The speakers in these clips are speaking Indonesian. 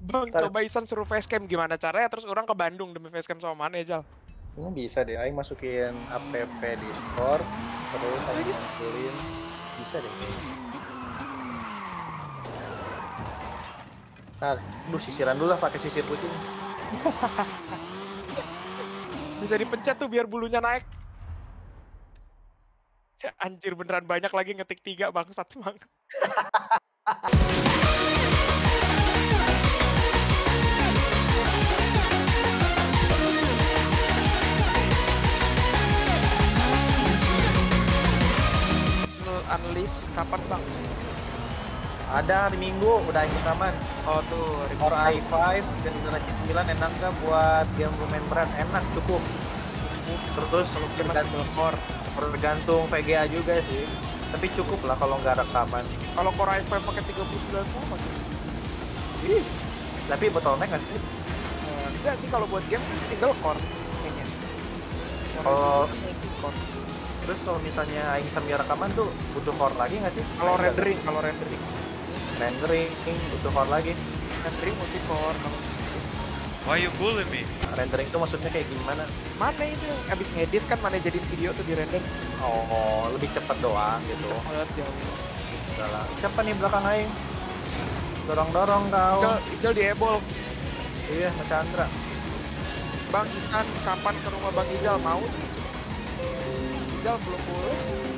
Bang, coba Isan suruh facecam gimana caranya, terus orang ke Bandung demi facecam sama mana ya, Jal? Ini bisa deh, Aing masukin app Discord, terus Aing ngumpulin, bisa deh. Nah, lu sisiran dulu lah pakai sisir putih. Bisa dipencet tuh biar bulunya naik. Anjir beneran banyak lagi ngetik 3 bangsat bang. Unleash kapan bang? Ada hari Minggu, udah Aing rekaman. Oh tuh, Core i5 generasi 9 enak gak buat game lumayan berat? Enak, cukup. Terus tergantung VGA juga sih. Tapi cukup lah kalau nggak rekaman. Kalau Core i5 pakai 39 sama sih. Ih, tapi bottleneck nggak sih? Enggak sih, kalau buat game single core kayaknya. Kalau terus kalau misalnya Aing sambil rekaman tuh butuh core lagi nggak sih? Kalau rendering butuh core lagi. Rendering multi core. Why you bully me? Rendering tuh maksudnya kayak gimana? Mana itu yang abis ngedit kan, mana jadiin video tuh di render? Oh, lebih cepet doang gitu. Cepet jauh. Udah lah. Siapa nih belakang Aing? Dorong-dorong kau. Ijal di ebol. Iya, Mas Chandra. Bang Isan, kapan ke rumah Bang Ijal? Mau? Ijal belum boleh.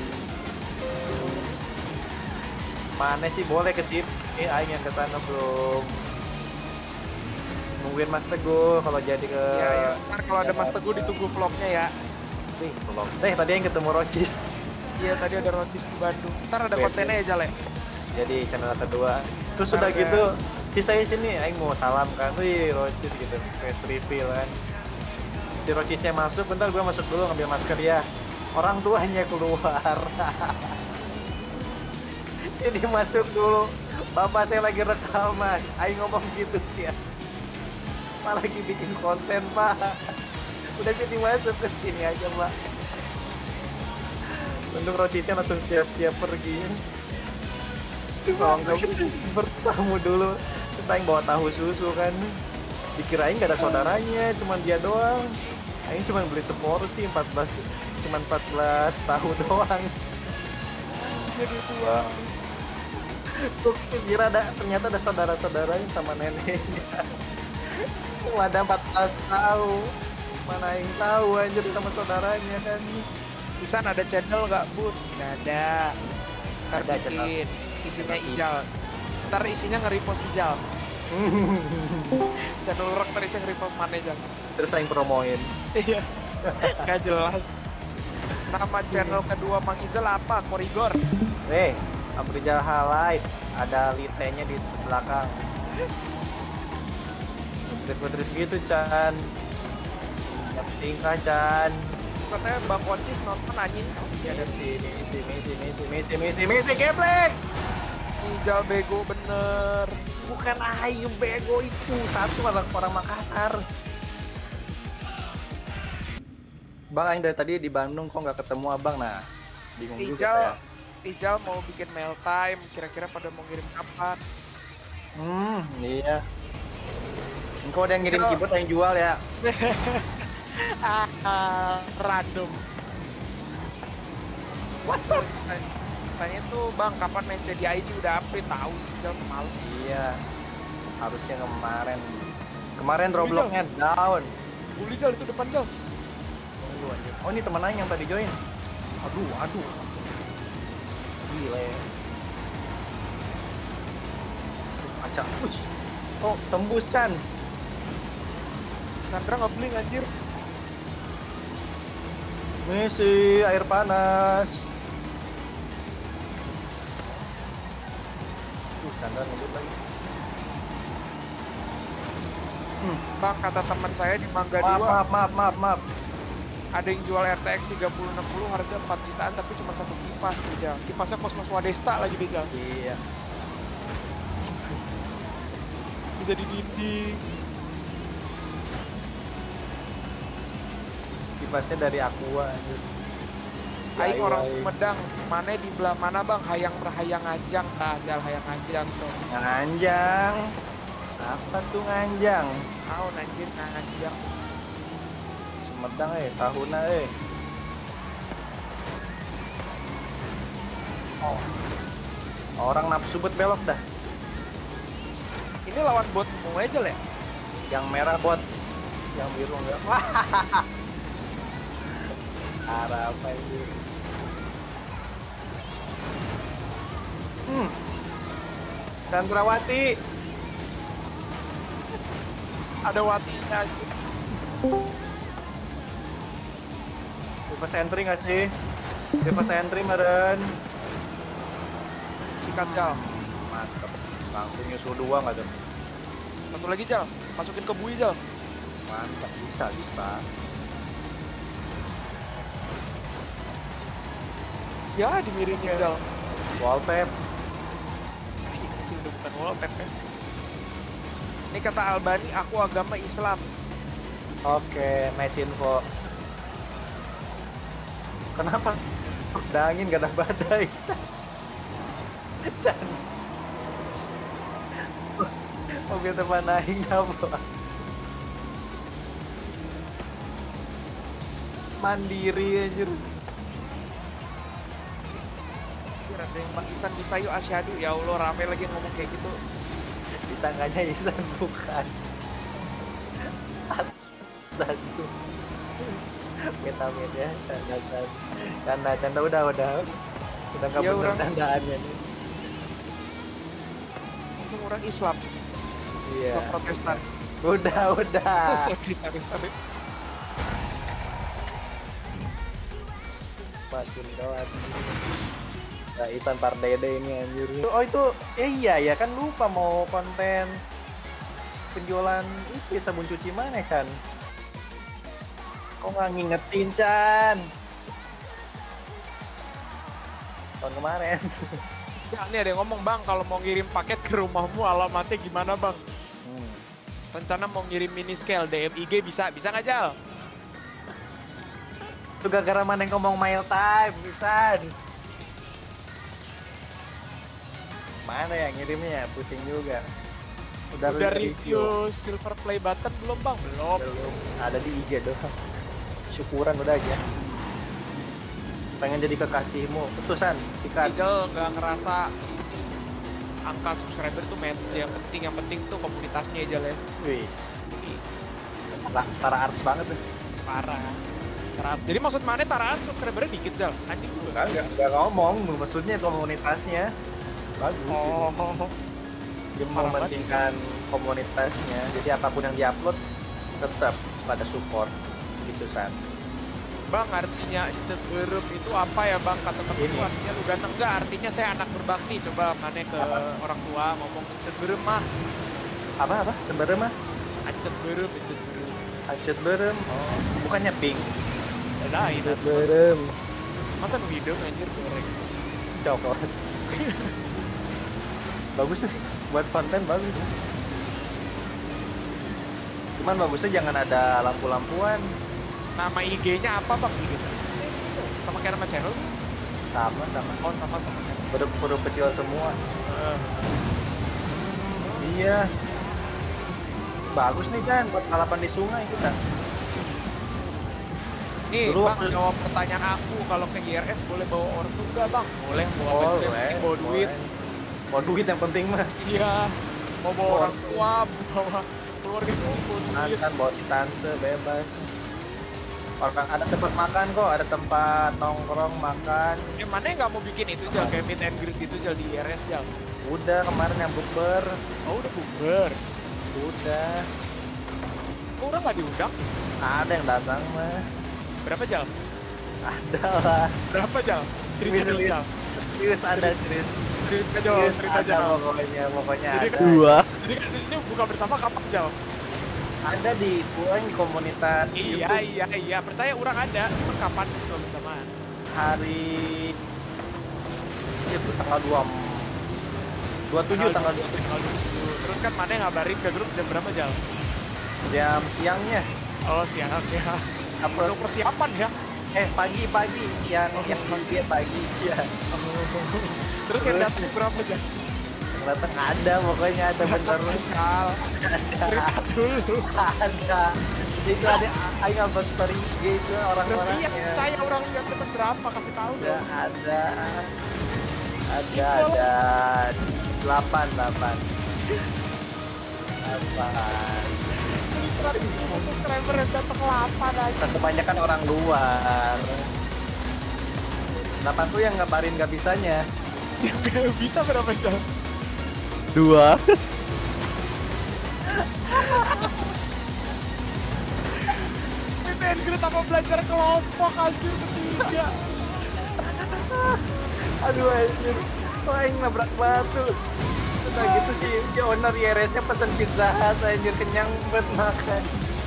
Mana sih boleh ke sini? Aing yang ke sana belum. Nungguin Mas Teguh kalau jadi ke. Iya. Ntar kalau ada Mas Teguh ditunggu vlognya ya. Belum. Tadi yang ketemu Rocis. Iya, tadi ada Rocis di Bandung. Ntar ada kontennya ya, Jal ya? Jadi channel kedua. Terus udah gitu, saya sini Aing mau salam kan. Wih, Rocis gitu. Face reveal kan. Si Rocisnya masuk, bentar gue masuk dulu ngambil masker ya. Orang tuanya keluar. Jadi masuk dulu. Bapak saya lagi rekaman. Aing ngomong gitu sih ya. Pak lagi bikin konten, Pak. Udah sini masuk ke sini aja, Pak. Untung Rocisnya langsung siap-siap pergi. Kalau nggak bertamu dulu, terus Aing bawa tahu susu kan. Dikirain gak ada saudaranya, cuman dia doang. Aing cuma beli seporsi 14 tahu doang. Jadi tua. Tuh kira ternyata ada saudara-saudaranya sama neneknya. Ada 14 tahu. Mana Aing tahu anjir sama saudaranya kan. Isan ada channel nggak, Bun? Nggak ada. Ntar Ada bikin isinya Ijal. Ntar isinya nge-repost Ijal. Channel orang ntar isinya nge-repost mana Ijal. Terus Aing promoin. Iya. Gak jelas. Nama channel kedua Mang Ijal apa? Korigor. Abrijal Highlight. Ada litenya di belakang. Putri gitu, Chan. Yang tingkah, Chan. Katanya Bang Koncis nonton anjing. Ada Misi gameplay. Ijal bego bener. Bukan Aing bego itu. Satu orang Makassar. Bang, Aing dari tadi di Bandung kok nggak ketemu abang, nah bingung juga ya. Ijal mau bikin mail time, kira-kira pada mau ngirim kapan? Iya. Engkau ada yang ngirim keyboard yang jual ya? Random. What's up? Tanya tuh bang, kapan main CDID udah update? Tahu, Ijal males. Iya. Harusnya kemarin Robloxnya down. Uli Jal itu depan Jal. Oh ini teman Aing yang tadi join. Aduh. Gila ya. Acak. Oh tembus Chan. Sandra ngebling anjir. Misi air panas. Chandra ngebut lagi. Bang, kata teman saya di Mangga 2. Maaf. Ada yang jual RTX 3060 harga 4 jutaan tapi cuma satu kipas tuh Jal. Kipasnya Cosmos Wadesta lagi deh Jal. Iya. Bisa di dinding. Kipasnya dari Aqua. Aing orang Sumedang, mana di belah mana bang? Hayang berhayang anjang, Jal hayang anjang so. Anjang. Apa tuh nganjang? Tahun anjir nganjang. Sumedang tahuna Oh. Orang nafsu buat belok dah. Ini lawan bot semua aja ya? Yang merah bot, yang biru enggak. Wah. Arah apa ini? Chandrawati. Ada watinya. Reverse entry nggak sih? Reverse entry meren. Sikat Jal. Mantap. Langsung nyusul dua nggak tuh? Satu lagi Jal. Masukin ke bui Jal. Mantap, bisa. Ya dimiringin Jal. Wall tap. Ini sih udah bukan wall tap ya. Ini kata Albani, aku agama Islam. Oke, nice info. Kenapa? Ada angin gak ada badai. Chan. Mobil teman naik apa? Mandiri anjir. Ada yang Bang Isan bisa yuk asyhadu. Ya Allah rame lagi yang ngomong kayak gitu. Disangkanya Isan bukan. Satu. Meta-meta ya, canda udah nggak Ya, bener orang- candaannya nih. Untung orang Islam. Iya. Islam Protestan. Udah. Sorry. Makin gawat. Nah, Isan Pardede ini anjir. Oh itu, iya ya kan lupa mau konten penjualan itu sabun cuci mana Chan? Kok nggak ngingetin Chan? Tahun kemarin. Ya, ini ada yang ngomong Bang, kalau mau ngirim paket ke rumahmu alamatnya gimana Bang? Rencana mau ngirim mini scale DM IG bisa nggak Jal? Itu gara-gara mana yang ngomong mail time, Isan? Mana yang ngirimnya? Pusing juga. Udah review silver play button belum Bang? Belum. Ada di IG doang. Syukuran udah aja. Pengen jadi kekasihmu. Putusan, sikat. Tigel nggak ngerasa angka subscriber tuh yang penting tuh komunitasnya aja lah. Wis. Para arts banget tuh. Parah. Jadi maksud mana Taraan subscribernya dikit Jal? Anjing juga. Enggak ngomong, maksudnya komunitasnya bagus. Oh. Dia Parah mementingkan komunitasnya. Jadi apapun yang diupload tetap pada support gitu San. Bang, artinya ceberup itu apa ya Bang? Kata temen Ini. itu artinya lu ganteng enggak? Artinya saya anak berbakti. Coba mana ke orang tua ngomong ceberup mah. Apa? Sebenarnya mah Ceberup. acut berem. Oh, bukannya pink. Lain. Berem. Masa nu hidung anjir goreng. Coklat. Bagus sih, buat konten bagus. Cuman bagusnya jangan ada lampu-lampuan. Nama IG-nya apa Bang? IG sama kayak nama channel? Sama. Oh sama channel. Huruf kecil semua. Iya. Bagus nih Chan, buat balapan di sungai kita. Nih Dulu Bang, waktu- jawab pertanyaan aku. Kalau ke IRS boleh bawa ortu nggak Bang? Boleh, bawa bawa duit. Bawa duit yang penting mah. Iya, mau bawa Bawa orang tua, bawa keluarga itu bawa duit. Makan, bawa si tante, bebas. Orang ada tempat makan kok, ada tempat nongkrong makan. Mana yang nggak mau bikin itu Jal, kayak meet and greet gitu Jal di IRS Jal? Udah kemarin yang bukber. Oh udah bubar. Udah. Kok orang nggak diundang? Ada yang datang mah. Berapa Jal? Ada lah. Berapa Jal? Cerita Serius, dulu Jal. Serius ada serius. Cerita Jal, Serius cerita ada Jal. pokoknya Jadi ada. kan- Jadi kan ini buka bersama kapan Jal? Ada di komunitas YouTube. Iya, percaya orang ada. Cuma kapan buka bersama? Hari itu tanggal 27 tanggal 27 Terus kan mana yang ngabarin ke grup jam berapa Jal? jam siangnya. Oh siang ya. Apa? Perlu persiapan ya. Pagi yang dia pagi ya. Terus yang Terus- datang berapa Jal? Datang ada, pokoknya ada bener. Kal. Dulu. Ada. Itu ada aing abang story IG itu orang-orang. Iya, saya orang lihat temen berapa kasih tahu Ada, dong. ada. Ada 8. Subscriber yang datang 8 aja. Kebanyakan orang luar. 8 tuh yang ngabarin gak bisanya. Bisa berapa jam? 2. Main grid apa belajar kelompok anjir ketiga. Aduh anjir. Wah, yang nabrak batu. Udah gitu si owner IRS-nya pesen Pizza Hut anjir, kenyang buat makan.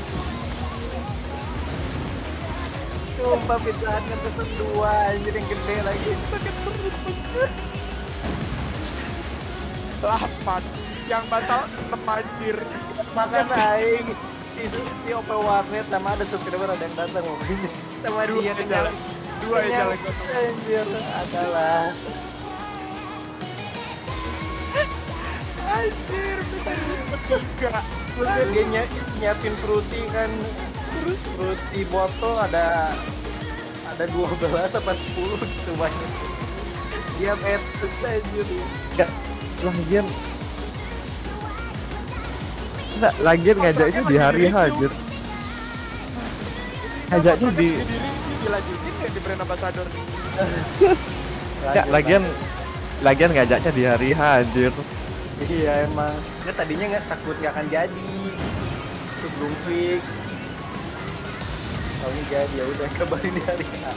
Sumpah Pizza Hut-nya pesen 2 anjir, yang gede lagi. Sakit perut anjir. 8 yang batal 6 anjir. Makan aing. Si OP Warnet sama ada subscriber ada yang datang pokoknya. Sama dia kenyang. 2 ya jalan Anjir, adalah. anjir ketiga. Terus dia nyiapin fruity kan, terus fruity botol ada 12 apa 10 gitu banyak. Dia betes anjir. Enggak, lagian ngajaknya di hari H anjir. Ngajaknya di dilanjutin ya di brand ambassador. enggak, lagian ngajaknya di hari H anjir. Iya emang. Dia tadinya nggak takut nggak akan jadi. Itu belum fix. Kalau ini jadi ya udah kabarin di hari H.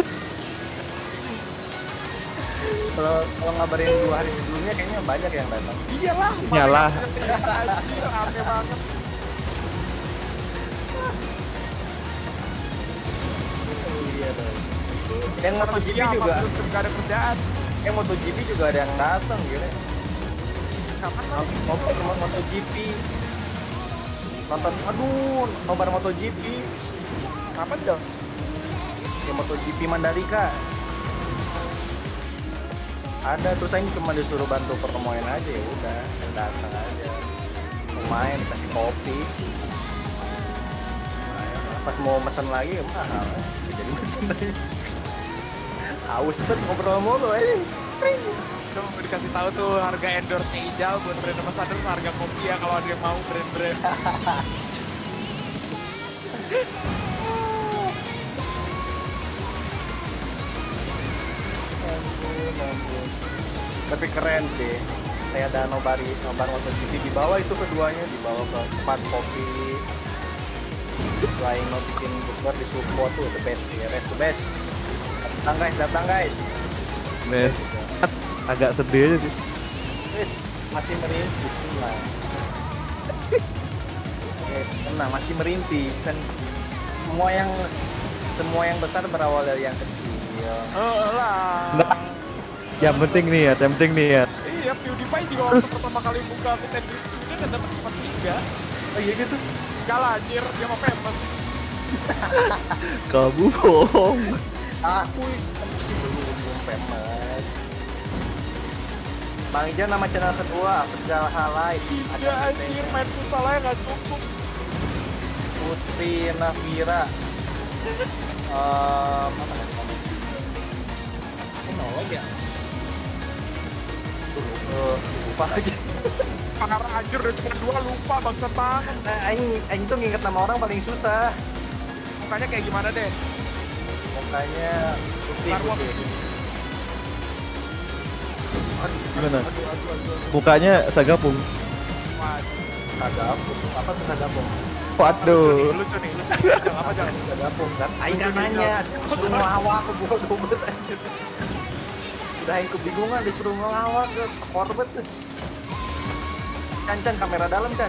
Kalau ngabarin 2 hari sebelumnya kayaknya banyak yang datang. Iyalah. Iyalah. Anjir aneh banget. Iya dong. Yang MotoGP Iya, juga. Gak ada kerjaan. Yang MotoGP juga ada yang datang gitu. Kapan lagi? Nonton MotoGP. Nobar MotoGP. Kapan dong? Ya MotoGP Mandalika. Ada, terus saya cuma disuruh bantu pertemuan aja, ya udah datang aja. Main dikasih kopi. Nah, pas mau mesen lagi mahal. Jadi mesen lagi. Aus banget ngobrol mulu aja. Tuh dikasih tahu tuh harga endorse-nya Ijal buat brand ambassador, harga kopi ya kalau ada yang mau brand-brand. Ampun. Tapi keren sih. Saya ada nobar MotoGP di bawah itu keduanya, di bawah ke tempat kopi. Selain mau bikin bukber di support tuh the best ya, the best. Datang guys. Mes. Agak sedih aja sih. Masih merintis lah. Tenang, masih merintis kan. Semua yang besar berawal dari yang kecil. Lah. Nah, yang penting niat. Iya, PewDiePie juga waktu pertama kali buka fit and grip sudah dan dapat 43. Oh iya gitu. Enggak lah anjir, dia mah famous. Kamu bohong. Aku belum famous. Bang Ijan nama channel kedua, Futsal Halai. Iya anjir, main futsal aja nggak cukup. Putri Nafira. Apa namanya? Ini ya? Lupa lagi. Parah anjir, udah cuma 2 lupa bangsat banget. Nah, aing tuh nginget nama orang paling susah. Mukanya kayak gimana deh? Mukanya putih. Gimana? Mukanya sagapung. Waduh. Sagapung. Apa tuh sagapung? Waduh. Lucu nih. Jangan apa jangan. Sagapung kan? Aing kan nanya. Semua awak aku bodoh banget anjir. Udah aing kebingungan disuruh ngelawak ke korban tuh. Can kamera dalam Can.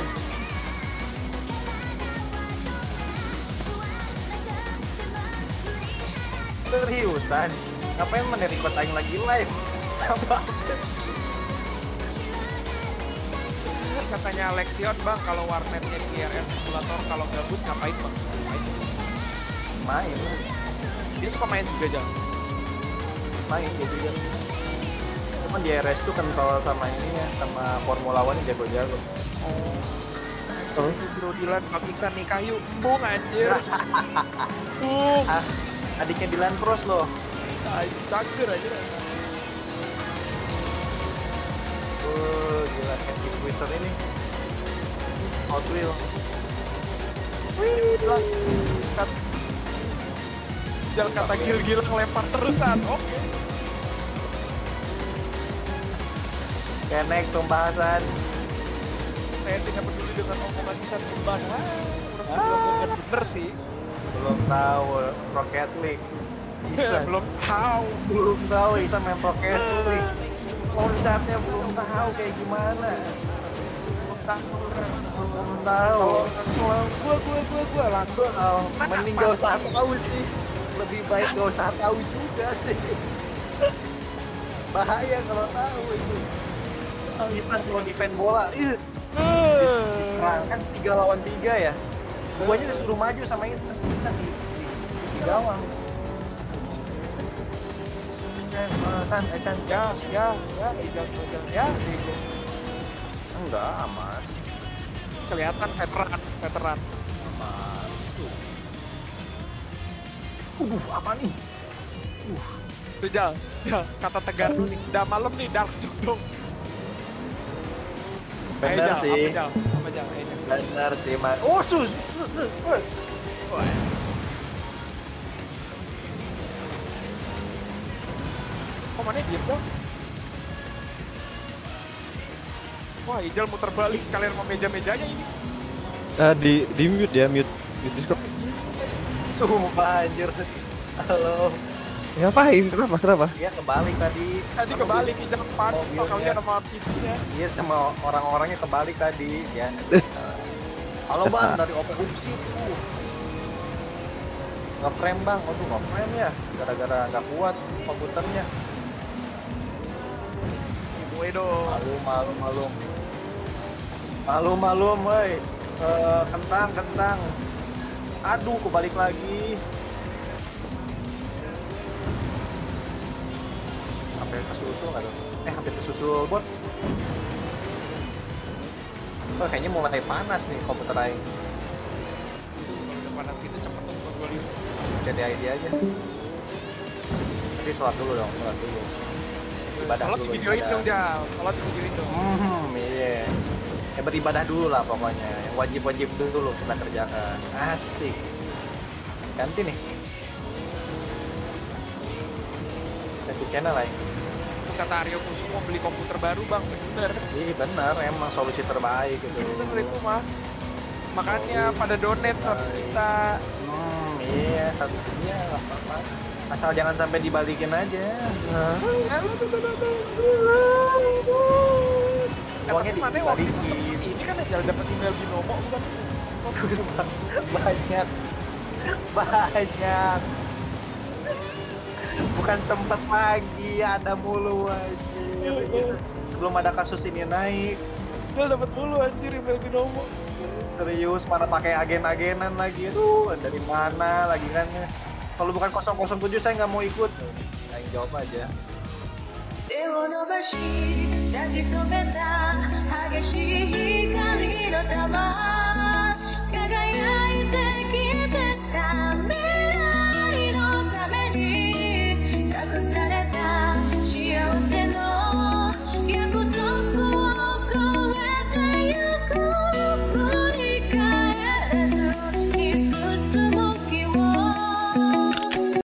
Seriusan? Ngapain menerikot aing lagi live? Apa? Katanya Lexion bang, kalau warnetnya CRS simulator kalau gabut ngapain bang? Main. Dia suka main juga jangan. Main dia juga. Cuma Cuman di RS tuh kental sama ininya, sama Formula One jago-jago. Oh, Bro Dilan, Bang Iksan nikah yuk. Bung anjir. Bung. Adiknya Dylan Cross loh. Cager aja. Gila Candy Twister ini. Hot Wheel. Jangan kata gil-gil ngelempar terusan. Oke. Kayak next pembahasan. Saya tidak peduli dengan omongan Iksan Kembar. Orang bener sih. Belum tahu Rocket League. Belum tahu. Belum tahu Isan main Rocket League. Loncatnya belum tahu kayak gimana. Belum tahu. Gua langsung. Mending gak usah tahu sih. Lebih baik gak usah tahu juga sih. Bahaya kalau tahu itu. Isan kalau defend bola, serang kan 3 lawan 3 ya. Guanya disuruh maju sama Isan di gawang. San, Ya, bego. Enggak, aman. Kelihatan veteran. Aman. Apa nih? Tuh Jal, kata tegar lu nih. Udah malam nih, dark jodoh. Bener sih. Apa Jal? Bener sih, Mas. Oh, sus. Kok mana diem dong? Wah, Ijal muter balik sekalian sama meja-mejanya ini. Di mute ya, mute Discord. Sumpah anjir. Halo. Ngapain? Kenapa? Iya kebalik tadi. Tadi kebalik, Ijal panik Mobilnya. soalnya sama PC-nya. Iya sama orang-orangnya kebalik tadi ya. Halo bang, dari Oppo Bungsi. Nge-frame bang, waduh nge-frame ya. Gara-gara nggak kuat komputernya. Wedo. Malu, woi. Kentang. Aduh, kebalik lagi. Hampir kesusul nggak tuh? Hampir kesusul bot. Kayaknya mulai panas nih komputer Aing. Udah panas gitu cepet tuh buat gua lihat. Jadi ID aja. Tapi sholat dulu. Ibadah Salat dulu. videoin dong Jal. Salat videoin dong. Iya. Ya beribadah dulu lah pokoknya. Yang wajib-wajib dulu kita kerjakan. Asik. Ganti nih. Ganti channel lah. Kata Aryo Kusum mau beli komputer baru bang, bener. Iya bener, emang solusi terbaik gitu. Bener itu mah. Makanya pada donate 1 juta. Iya, 1 juta nggak apa-apa. Asal jangan sampai dibalikin aja. Uangnya Mana waktu itu dibalikin. ini kan aja dapat email binomo bukan? Banyak. Bukan sempet lagi, ada mulu aja. Belum ada kasus ini naik. Dia dapat mulu anjir email binomo. Serius, mana pakai agen-agenan lagi. Aduh, dari mana lagi kan? Kalau bukan 007 saya nggak mau ikut. Nah, jawab aja. 手を伸ばし抱き留めた激しい光の玉